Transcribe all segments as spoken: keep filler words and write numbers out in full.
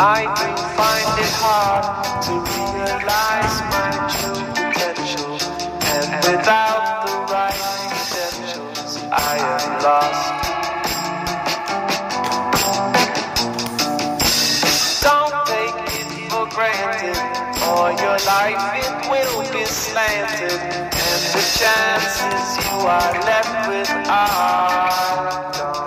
I do find it hard to realize my true potential, and without the right credentials, I am lost. Don't take it for granted, or your life it will be slanted, and the chances you are left with are gone.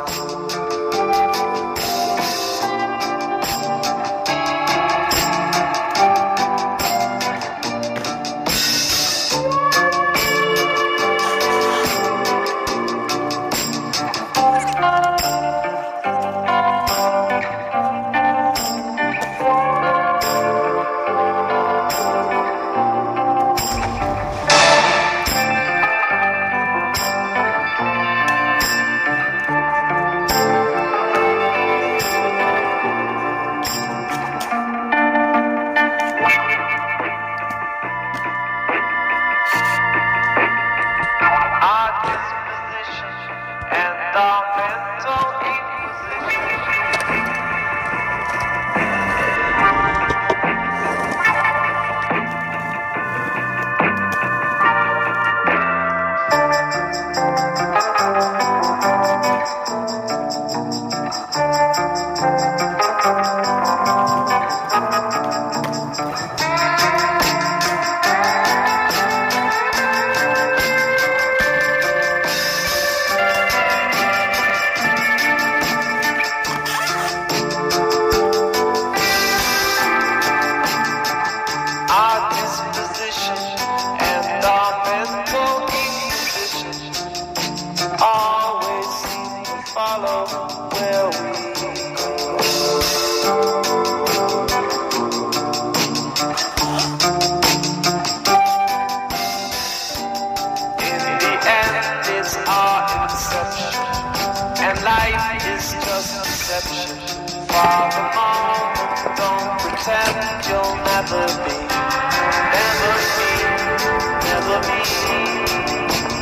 Never be, never be, never be.